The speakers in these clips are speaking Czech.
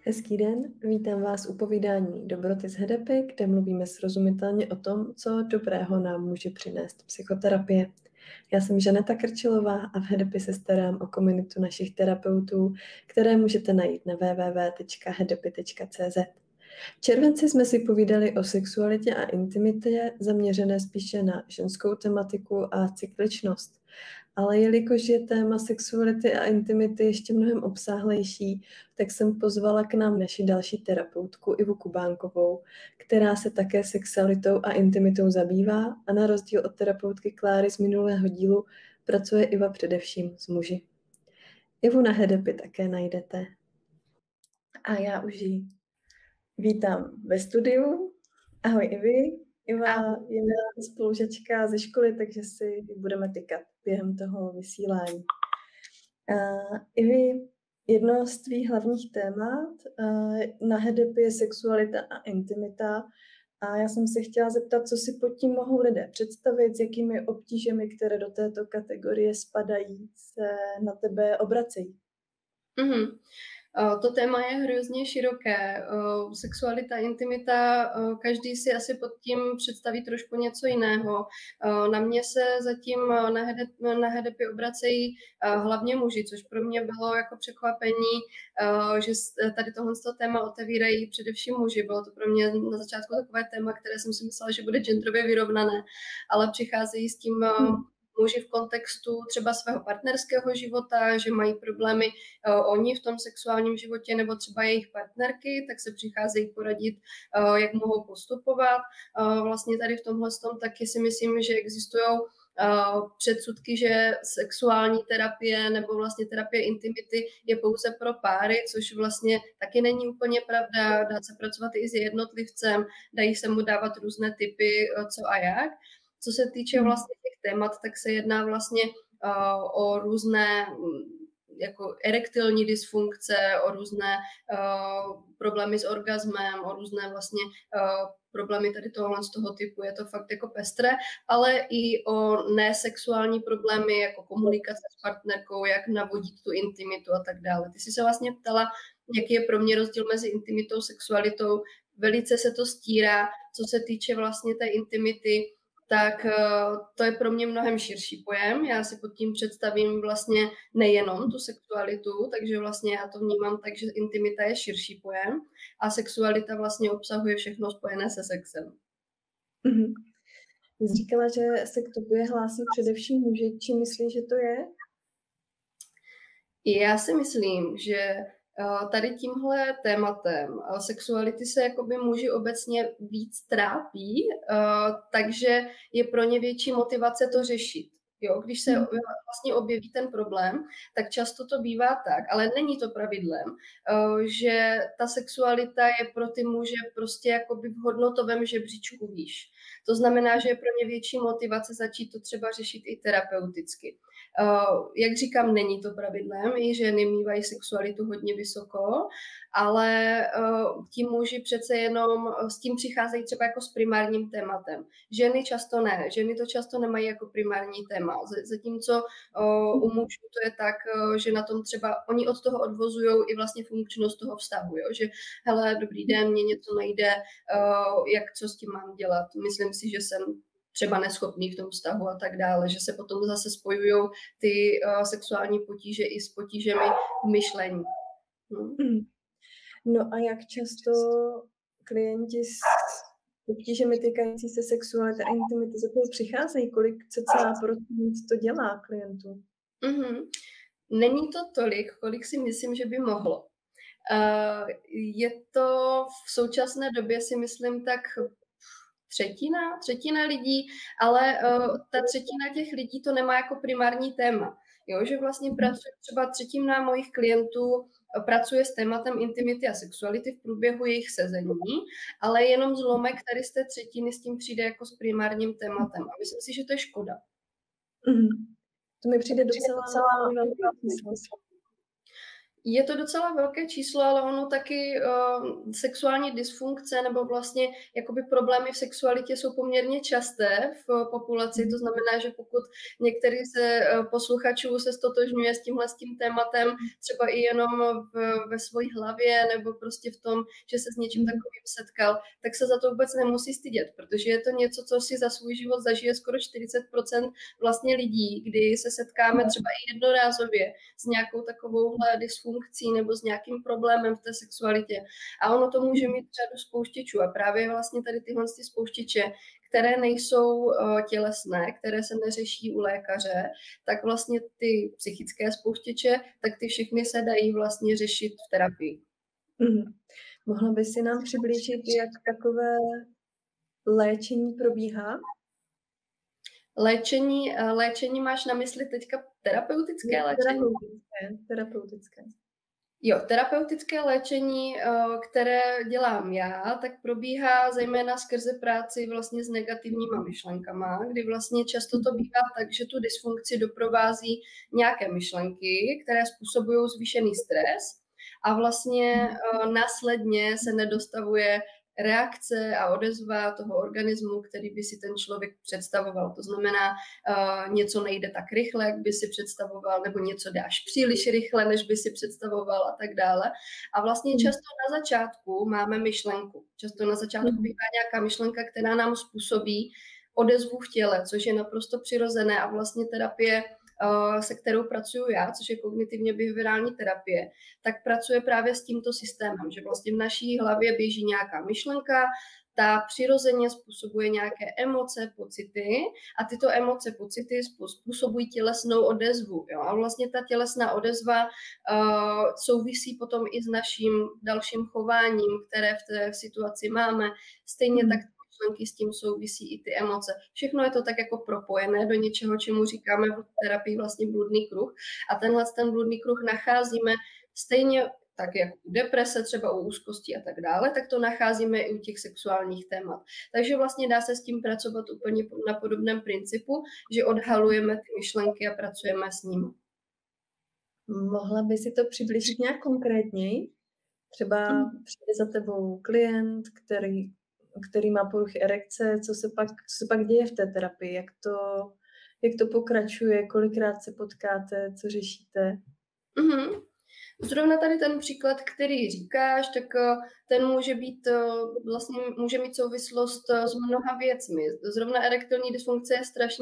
Hezký den, vítám vás u povídání Dobroty z Hedepy, kde mluvíme srozumitelně o tom, co dobrého nám může přinést psychoterapie. Já jsem Žaneta Krčilová a v Hedepy se starám o komunitu našich terapeutů, které můžete najít na www.hedepy.cz. V červenci jsme si povídali o sexualitě a intimitě, zaměřené spíše na ženskou tematiku a cykličnost. Ale jelikož je téma sexuality a intimity ještě mnohem obsáhlejší, tak jsem pozvala k nám naši další terapeutku Ivu Kubánkovou, která se také sexualitou a intimitou zabývá a na rozdíl od terapeutky Kláry z minulého dílu pracuje Iva především s muži. Ivu na Hedepy také najdete. A já už ji vítám ve studiu. Ahoj Ivi. Iva je moje spolužačka ze školy, takže si budeme tykat během toho vysílání. Ivi, jedno z tvých hlavních témat na Hedepy je sexualita a intimita. A já jsem se chtěla zeptat, co si pod tím mohou lidé představit, s jakými obtížemi, které do této kategorie spadají, se na tebe obracejí. To téma je hrozně široké. Sexualita, intimita, každý si asi pod tím představí trošku něco jiného. Na mě se zatím na Hedepy obracejí hlavně muži, což pro mě bylo jako překvapení, že tady tohle téma otevírají především muži. Bylo to pro mě na začátku takové téma, které jsem si myslela, že bude genderově vyrovnané, ale přicházejí s tím muži v kontextu třeba svého partnerského života, že mají problémy oni v tom sexuálním životě nebo třeba jejich partnerky, tak se přicházejí poradit, jak mohou postupovat. Vlastně tady v tomhle taky si myslím, že existují předsudky, že sexuální terapie nebo vlastně terapie intimity je pouze pro páry, což vlastně taky není úplně pravda. Dá se pracovat i s jednotlivcem, dají se mu dávat různé typy, co a jak. Co se týče vlastně těch témat, tak se jedná vlastně o různé jako erektilní dysfunkce, o různé problémy s orgasmem, o různé vlastně problémy tady tohle z toho typu. Je to fakt jako pestré, ale i o nesexuální problémy, jako komunikace s partnerkou, jak navodit tu intimitu a tak dále. Ty jsi se vlastně ptala, jaký je pro mě rozdíl mezi intimitou a sexualitou. Velice se to stírá, co se týče vlastně té intimity, tak to je pro mě mnohem širší pojem. Já si pod tím představím vlastně nejenom tu sexualitu, takže vlastně já to vnímám tak, že intimita je širší pojem a sexualita vlastně obsahuje všechno spojené se sexem. Ty jsi říkala, že se k tobě hlásí především muži. Čím myslíš, že to je? Já si myslím, že tady tímhle tématem sexuality se jakoby muži obecně víc trápí, takže je pro ně větší motivace to řešit. Jo, když se vlastně objeví ten problém, tak často to bývá tak, ale není to pravidlem, že ta sexualita je pro ty muže prostě jakoby v hodnotovém žebříčku výš. To znamená, že je pro ně větší motivace začít to třeba řešit i terapeuticky. Jak říkám, není to pravidlem, i ženy mývají sexualitu hodně vysoko, ale ti muži přece jenom s tím přicházejí třeba jako s primárním tématem. Ženy často ne, ženy to často nemají jako primární téma, zatímco u mužů to je tak, že na tom třeba oni od toho odvozují i vlastně funkčnost toho vztahu, jo? Že hele, dobrý den, mě něco nejde, co s tím mám dělat, myslím si, že jsem třeba neschopný v tom vztahu a tak dále, že se potom zase spojují ty sexuální potíže i s potížemi v myšlení. No a jak často klienti s obtížemi týkající se sexuality a intimity za toho přicházejí? Kolik cca procent to dělá klientů? Není to tolik, kolik si myslím, že by mohlo. Je to v současné době si myslím tak třetina lidí, ale ta třetina těch lidí to nemá jako primární téma. Jo, že vlastně pracuje třeba třetina mojich klientů pracuje s tématem intimity a sexuality v průběhu jejich sezení, ale jenom zlomek tady z té třetiny s tím přijde jako s primárním tématem. A myslím si, že to je škoda. To mi přijde docela velký smysl. Je to docela velké číslo, ale ono taky sexuální dysfunkce nebo vlastně jakoby problémy v sexualitě jsou poměrně časté v populaci. To znamená, že pokud některý ze posluchačů se stotožňuje s tím tématem, třeba i jenom ve své hlavě nebo prostě v tom, že se s něčím takovým setkal, tak se za to vůbec nemusí stydět, protože je to něco, co si za svůj život zažije skoro 40% vlastně lidí, kdy se setkáme třeba i jednorázově s nějakou takovouhle dysfunkcí nebo s nějakým problémem v té sexualitě. A ono to může mít řadu spouštěčů. A právě vlastně tady tyhle spouštěče, které nejsou tělesné, které se neřeší u lékaře, tak vlastně ty psychické spouštěče, tak ty všechny se dají vlastně řešit v terapii. Mohla by si nám přiblížit, jak takové léčení probíhá? Léčení máš na mysli teďka terapeutické léčení? Terapeutické. Jo, terapeutické léčení, které dělám já, tak probíhá zejména skrze práci vlastně s negativníma myšlenkama, kdy vlastně často to bývá tak, že tu dysfunkci doprovází nějaké myšlenky, které způsobují zvýšený stres a vlastně následně se nedostavuje reakce a odezva toho organismu, který by si ten člověk představoval. To znamená, něco nejde tak rychle, jak by si představoval, nebo něco jde až příliš rychle, než by si představoval a tak dále. A vlastně často na začátku máme myšlenku. Často na začátku bývá nějaká myšlenka, která nám způsobí odezvu v těle, což je naprosto přirozené a vlastně terapie, se kterou pracuju já, což je kognitivně behaviorální terapie, tak pracuje právě s tímto systémem, že vlastně v naší hlavě běží nějaká myšlenka, ta přirozeně způsobuje nějaké emoce, pocity a tyto emoce, pocity způsobují tělesnou odezvu. Jo? A vlastně ta tělesná odezva souvisí potom i s naším dalším chováním, které v té situaci máme. Stejně tak myšlenky, s tím souvisí i ty emoce. Všechno je to tak jako propojené do něčeho, čemu říkáme v terapii vlastně bludný kruh. A ten bludný kruh nacházíme stejně tak jako u deprese, třeba u úzkosti a tak dále, tak to nacházíme i u těch sexuálních témat. Takže vlastně dá se s tím pracovat úplně na podobném principu, že odhalujeme ty myšlenky a pracujeme s nimi. Mohla by si to přiblížit nějak konkrétněji? Třeba přijde za tebou klient, který má poruchy erekce, co se pak děje v té terapii, jak to pokračuje, kolikrát se potkáte, co řešíte? Zrovna tady ten příklad, který říkáš, tak ten může mít souvislost s mnoha věcmi. Zrovna erektilní dysfunkce je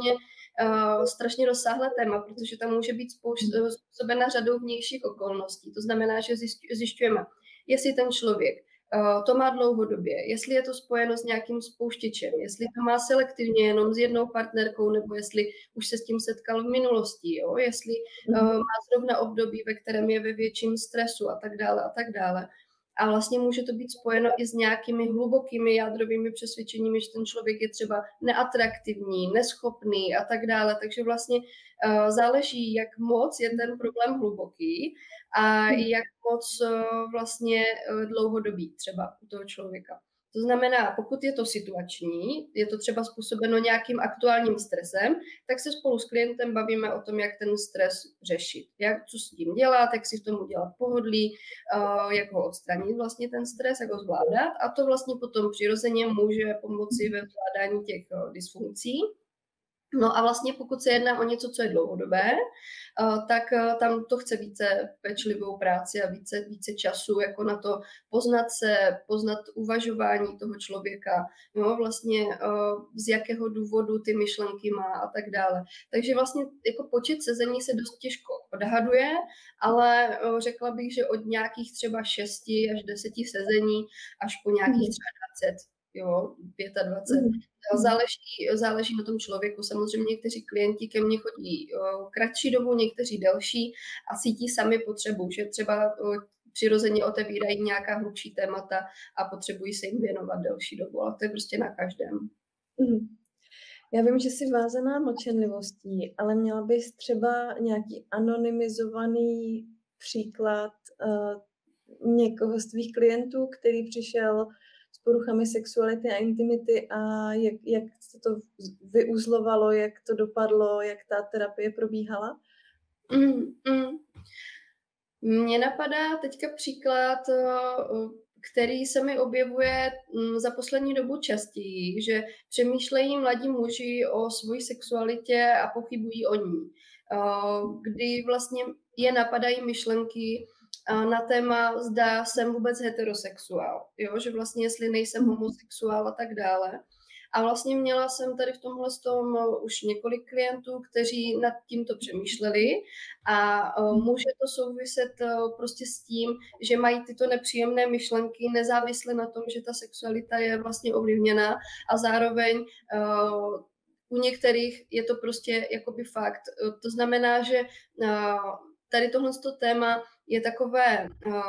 strašně rozsáhlé téma, protože tam může být způsobena řadou vnějších okolností. To znamená, že zjišťujeme, jestli ten člověk to má dlouhodobě, jestli je to spojeno s nějakým spouštěčem, jestli to má selektivně jenom s jednou partnerkou, nebo jestli už se s tím setkal v minulosti, jo? Jestli má zrovna období, ve kterém je ve větším stresu a tak dále a tak dále. A vlastně může to být spojeno i s nějakými hlubokými jádrovými přesvědčeními, že ten člověk je třeba neatraktivní, neschopný a tak dále. Takže vlastně záleží, jak moc je ten problém hluboký a jak moc vlastně dlouhodobý třeba u toho člověka. To znamená, pokud je to situační, je to třeba způsobeno nějakým aktuálním stresem, tak se spolu s klientem bavíme o tom, jak ten stres řešit. Co s tím dělat, jak si v tom udělat pohodlí, jak ho odstranit vlastně ten stres, jak ho zvládat. A to vlastně potom přirozeně může pomoci ve zvládání těch dysfunkcí. No a vlastně pokud se jedná o něco, co je dlouhodobé, tak tam to chce více pečlivou práci a více času jako na to poznat uvažování toho člověka, no, vlastně z jakého důvodu ty myšlenky má a tak dále. Takže vlastně jako počet sezení se dost těžko odhaduje, ale řekla bych, že od nějakých třeba 6 až 10 sezení až po nějakých třeba 20, jo, 25. Záleží na tom člověku. Samozřejmě někteří klienti ke mně chodí kratší dobu, někteří delší a cítí sami potřebu, že třeba přirozeně otevírají nějaká hlubší témata a potřebují se jim věnovat delší dobu, ale to je prostě na každém. Já vím, že jsi vázaná mlčenlivostí, ale měla bys třeba nějaký anonymizovaný příklad někoho z tvých klientů, který přišel s poruchami sexuality a intimity a jak se to vyuzlovalo, jak to dopadlo, jak ta terapie probíhala? Mně napadá teďka příklad, který se mi objevuje za poslední dobu častěji, že přemýšlejí mladí muži o svojí sexualitě a pochybují o ní. Kdy vlastně je napadají myšlenky na téma, zda jsem vůbec heterosexuál, jo? Že vlastně jestli nejsem homosexuál a tak dále. A vlastně měla jsem tady v tomhle tom už několik klientů, kteří nad tímto přemýšleli a může to souviset prostě s tím, že mají tyto nepříjemné myšlenky nezávisle na tom, že ta sexualita je vlastně ovlivněná a zároveň u některých je to prostě jakoby fakt. To znamená, že tady tohle téma je takové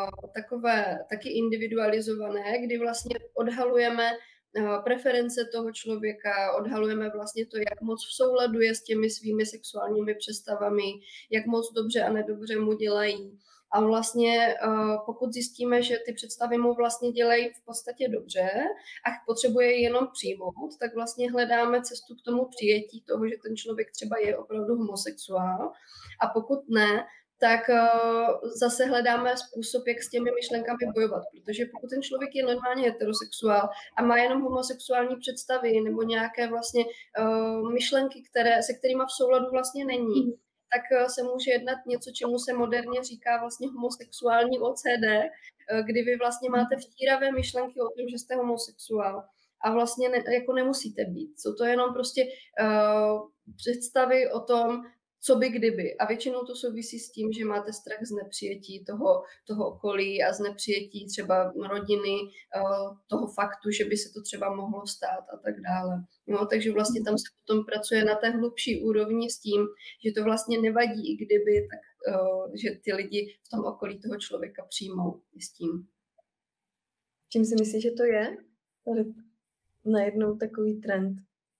taky individualizované, kdy vlastně odhalujeme preference toho člověka, odhalujeme vlastně to, jak moc v souladu je s těmi svými sexuálními představami, jak moc dobře a nedobře mu dělají. A vlastně pokud zjistíme, že ty představy mu vlastně dělají v podstatě dobře a potřebuje je jenom přijmout, tak vlastně hledáme cestu k tomu přijetí toho, že ten člověk třeba je opravdu homosexuál. A pokud ne, tak zase hledáme způsob, jak s těmi myšlenkami bojovat, protože pokud ten člověk je normálně heterosexuál a má jenom homosexuální představy nebo nějaké vlastně myšlenky, se kterými v souladu vlastně není, tak se může jednat něco, čemu se moderně říká vlastně homosexuální OCD, kdy vy vlastně máte vtíravé myšlenky o tom, že jste homosexuál a vlastně jako nemusíte být. Jsou to jenom prostě představy o tom, co by kdyby. A většinou to souvisí s tím, že máte strach z nepřijetí toho okolí a z nepřijetí třeba rodiny, toho faktu, že by se to třeba mohlo stát a tak dále. No, takže vlastně tam se potom pracuje na té hlubší úrovni s tím, že to vlastně nevadí, i kdyby, tak že ty lidi v tom okolí toho člověka přijmou i s tím. Čím si myslíš, že to je? Tady najednou takový trend.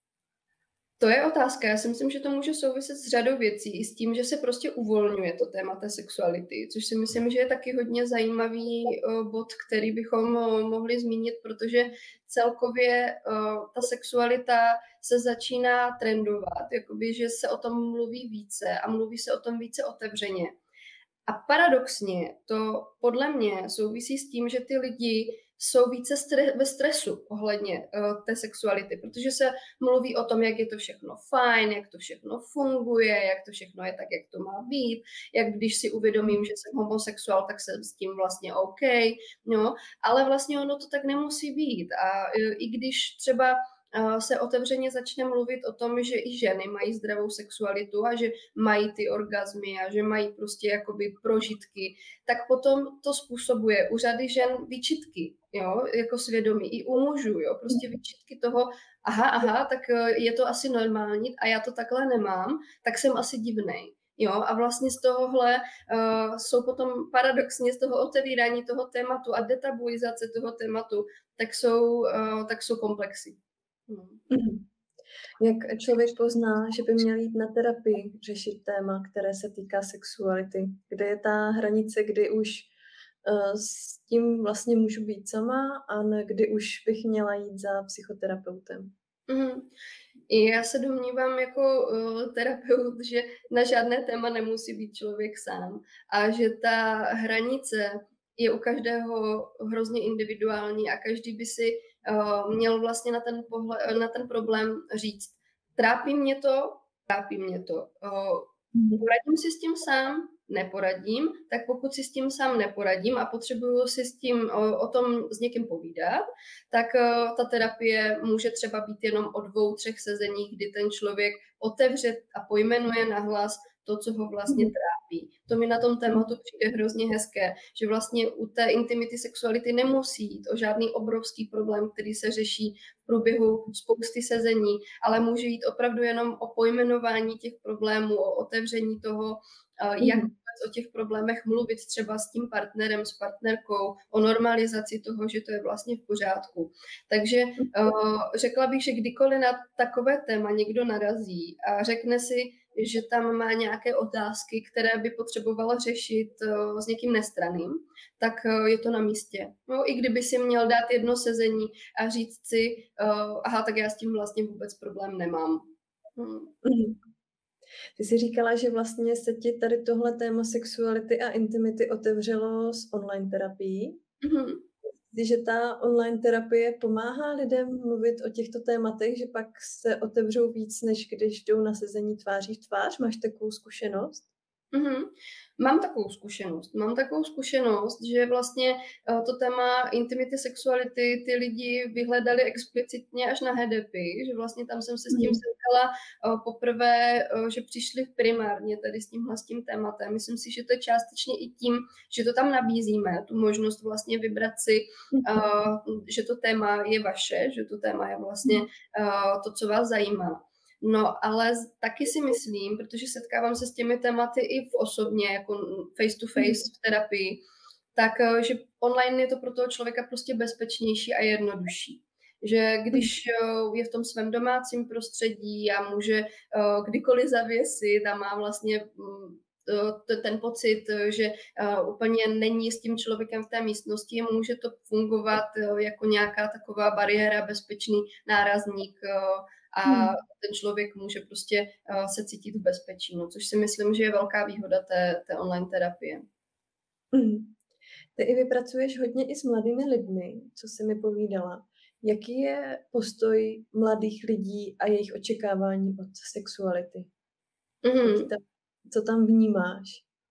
To je otázka. Já si myslím, že to může souviset s řadou věcí, i s tím, že se prostě uvolňuje to téma té sexuality, což si myslím, že je taky hodně zajímavý bod, který bychom mohli zmínit, protože celkově ta sexualita se začíná trendovat, jakoby, že se o tom mluví více a mluví se o tom více otevřeně. A paradoxně to podle mě souvisí s tím, že ty lidi jsou více ve stresu ohledně té sexuality, protože se mluví o tom, jak je to všechno fajn, jak to všechno funguje, jak to všechno je tak, jak to má být, jak když si uvědomím, že jsem homosexuál, tak jsem s tím vlastně OK, no, ale vlastně ono to tak nemusí být. A i když třeba se otevřeně začne mluvit o tom, že i ženy mají zdravou sexualitu a že mají ty orgazmy a že mají prostě jakoby prožitky, tak potom to způsobuje u řady žen výčitky, jo, jako svědomí, i u mužů, jo, prostě výčitky toho, aha, tak je to asi normální a já to takhle nemám, tak jsem asi divnej. Jo, a vlastně z tohohle jsou potom paradoxně z toho otevírání toho tématu a detabuizace toho tématu, tak jsou komplexy. Jak člověk pozná, že by měl jít na terapii řešit téma, které se týká sexuality? Kde je ta hranice, kdy už s tím vlastně můžu být sama a kdy už bych měla jít za psychoterapeutem? Já se domnívám jako terapeut, že na žádné téma nemusí být člověk sám a že ta hranice je u každého hrozně individuální a každý by si měl vlastně na ten problém říct, trápí mě to, poradím si s tím sám, neporadím, tak pokud si s tím sám neporadím a potřebuju si s tím o tom s někým povídat, tak ta terapie může třeba být jenom o 2-3 sezeních, kdy ten člověk otevře a pojmenuje nahlas to, co ho vlastně trápí. To mi na tom tématu přijde hrozně hezké, že vlastně u té intimity sexuality nemusí jít o žádný obrovský problém, který se řeší v průběhu spousty sezení, ale může jít opravdu jenom o pojmenování těch problémů, o otevření toho, jak vůbec o těch problémech mluvit třeba s tím partnerem, s partnerkou, o normalizaci toho, že to je vlastně v pořádku. Takže řekla bych, že kdykoliv na takové téma někdo narazí a řekne si, že tam má nějaké otázky, které by potřebovala řešit s někým nestranným, tak je to na místě. No, i kdyby si měl dát jedno sezení a říct si, aha, tak já s tím vlastně vůbec problém nemám. Ty jsi říkala, že vlastně se ti tady tohle téma sexuality a intimity otevřelo s online terapií. Mhm. Že ta online terapie pomáhá lidem mluvit o těchto tématech, že pak se otevřou víc, než když jdou na sezení tváří v tvář? Máš takovou zkušenost? Mhm. Mám takovou zkušenost, že vlastně to téma intimity, sexuality ty lidi vyhledali explicitně až na HDPI, že vlastně tam jsem se s tím setkala poprvé, že přišli primárně tady s tím tématem. Myslím si, že to je částečně i tím, že to tam nabízíme, tu možnost vlastně vybrat si, že to téma je vaše, že to téma je vlastně to, co vás zajímá. No, ale taky si myslím, protože setkávám se s těmi tématy i v osobně, jako face to face v terapii, tak, že online je to pro toho člověka prostě bezpečnější a jednodušší. Že když je v tom svém domácím prostředí a může kdykoliv zavěsit a má vlastně ten pocit, že úplně není s tím člověkem v té místnosti, může to fungovat jako nějaká taková bariéra, bezpečný nárazník a ten člověk může prostě se cítit v bezpečí, no, což si myslím, že je velká výhoda té online terapie. Ty i vypracuješ hodně i s mladými lidmi, co jsi mi povídala. Jaký je postoj mladých lidí a jejich očekávání od sexuality? Co tam vnímáš?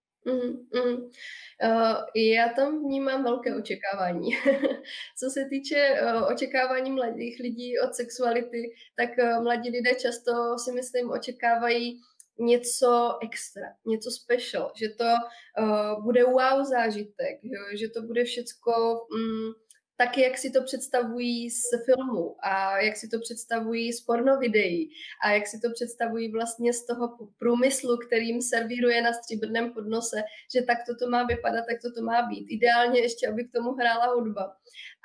Já tam vnímám velké očekávání. Co se týče očekávání mladých lidí od sexuality, tak mladí lidé často si myslím očekávají něco extra, něco special, že to bude wow zážitek, že to bude všecko taky, jak si to představují z filmu a jak si to představují z pornovideí a jak si to představují vlastně z toho průmyslu, kterým servíruje na stříbrném podnose, že tak to má vypadat, tak to má být. Ideálně ještě, aby k tomu hrála hudba.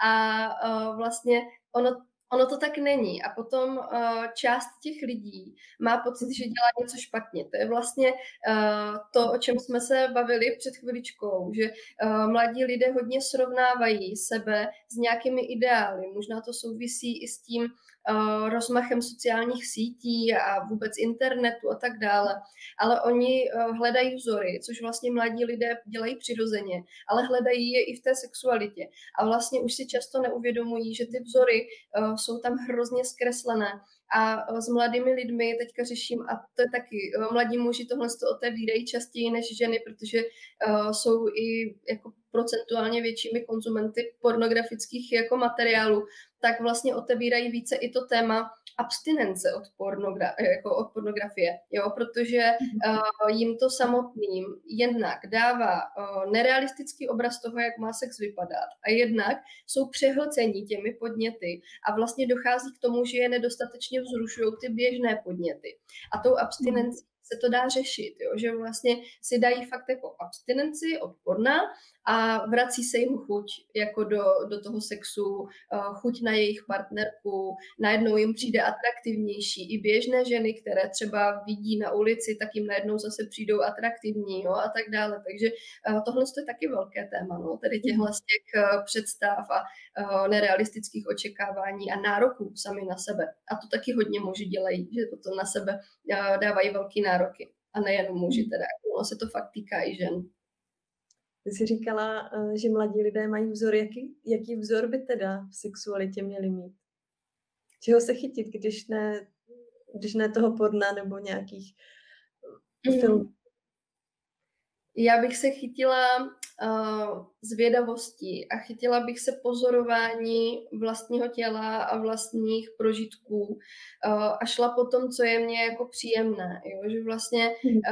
A vlastně ono to tak není. A potom část těch lidí má pocit, že dělá něco špatně. To je vlastně to, o čem jsme se bavili před chviličkou, že mladí lidé hodně srovnávají sebe s nějakými ideály. Možná to souvisí i s tím rozmachem sociálních sítí a vůbec internetu a tak dále. Ale oni hledají vzory, což vlastně mladí lidé dělají přirozeně, ale hledají je i v té sexualitě. A vlastně už si často neuvědomují, že ty vzory jsou tam hrozně zkreslené. A s mladými lidmi teďka řeším, a to je taky, mladí muži tohle otevírají častěji než ženy, protože jsou i jako procentuálně většími konzumenty pornografických jako materiálů, tak vlastně otevírají více i to téma abstinence od pornografie, jo? Protože jim to samotným jednak dává nerealistický obraz toho, jak má sex vypadat, a jednak jsou přehlcení těmi podněty a vlastně dochází k tomu, že je nedostatečně vzrušují ty běžné podněty. A tou abstinencí se to dá řešit, jo? Že vlastně si dají fakt jako abstinenci od porna a vrací se jim chuť jako do toho sexu, chuť na jejich partnerku, najednou jim přijde atraktivnější. I běžné ženy, které třeba vidí na ulici, tak jim najednou zase přijdou atraktivní, jo, a tak dále. Takže tohle je taky velké téma, no, tedy těchhle z těch představ a nerealistických očekávání a nároků sami na sebe. A to taky hodně muži dělají, že to na sebe dávají velký nároky. A nejenom muži teda, ono se to fakt týká i žen. Ty jsi říkala, že mladí lidé mají vzor. Jaký vzor by teda v sexualitě měli mít? Čeho se chytit, když ne toho porna nebo nějakých filmů? Já bych se chytila zvědavosti a chytila bych se pozorování vlastního těla a vlastních prožitků a šla po tom, co je mně jako příjemné. Jo? Že vlastně,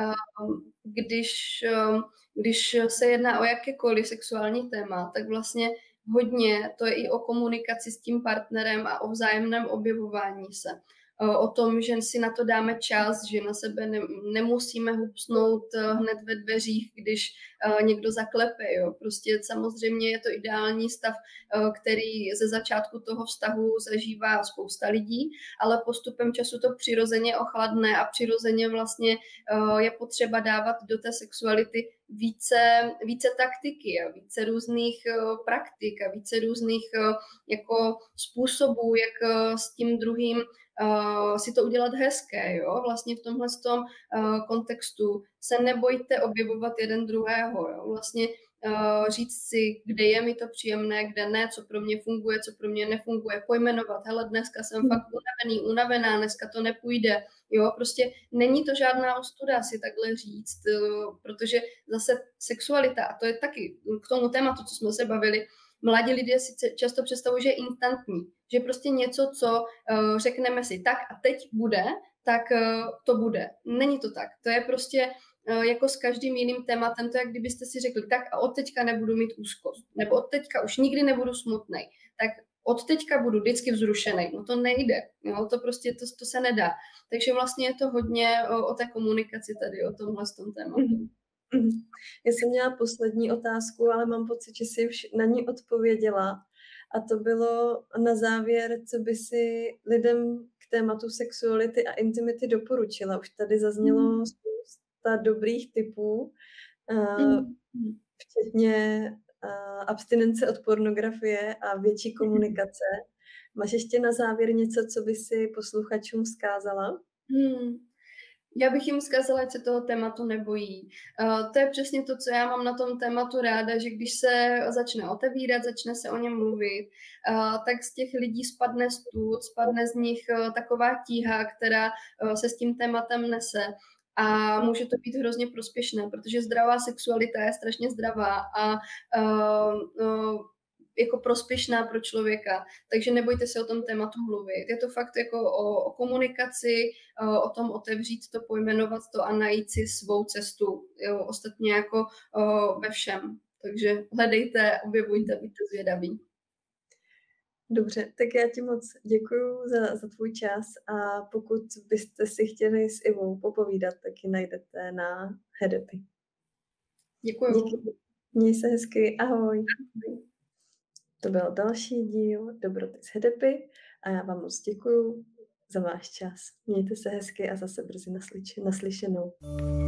když se jedná o jakékoliv sexuální téma, tak vlastně hodně to je i o komunikaci s tím partnerem a o vzájemném objevování se. O tom, že si na to dáme čas, že na sebe nemusíme hupsnout hned ve dveřích, když někdo zaklepe. Jo. Prostě samozřejmě je to ideální stav, který ze začátku toho vztahu zažívá spousta lidí, ale postupem času to přirozeně ochladne a přirozeně vlastně je potřeba dávat do té sexuality více taktiky a více různých praktik a více různých jako způsobů, jak s tím druhým si to udělat hezké, jo, vlastně v tomhle tom kontextu se nebojte objevovat jeden druhého, jo, vlastně říct si, kde je mi to příjemné, kde ne, co pro mě funguje, co pro mě nefunguje, pojmenovat, hele, dneska jsem fakt unavený, unavená, dneska to nepůjde, jo, prostě není to žádná ostuda si takhle říct, protože zase sexualita, a to je taky k tomu tématu, co jsme se bavili, mladí lidé si často představují, že je instantní, že prostě něco, co řekneme si tak a teď bude, tak to bude. Není to tak. To je prostě jako s každým jiným tématem, to je, jak kdybyste si řekli, tak a od teďka nebudu mít úzkost, nebo od teďka už nikdy nebudu smutnej, tak od teďka budu vždycky vzrušený. No to nejde, jo? To prostě to se nedá. Takže vlastně je to hodně o té komunikaci tady, o tomhle tom tématu. Já jsem měla poslední otázku, ale mám pocit, že jsi už na ní odpověděla. A to bylo na závěr, co by si lidem k tématu sexuality a intimity doporučila. Už tady zaznělo spousta dobrých tipů, včetně abstinence od pornografie a větší komunikace. Máš ještě na závěr něco, co by si posluchačům vzkázala? Já bych jim vzkázala, ať se toho tématu nebojí. To je přesně to, co já mám na tom tématu ráda, že když se začne otevírat, začne se o něm mluvit, tak z těch lidí spadne stud, spadne z nich taková tíha, která se s tím tématem nese. A může to být hrozně prospěšné, protože zdravá sexualita je strašně zdravá a jako prospěšná pro člověka, takže nebojte se o tom tématu mluvit. Je to fakt jako o komunikaci, o tom otevřít to, pojmenovat to a najít si svou cestu. Jo, ostatně jako ve všem. Takže hledejte, objevujte, buďte zvědaví. Dobře, tak já ti moc děkuju za tvůj čas a pokud byste si chtěli s Ivou popovídat, tak ji najdete na Hedepy. Děkuju. Díky. Měj se hezky, ahoj. To byl další díl Dobroty z Hedepy a já vám moc děkuju za váš čas. Mějte se hezky a zase brzy naslyšenou.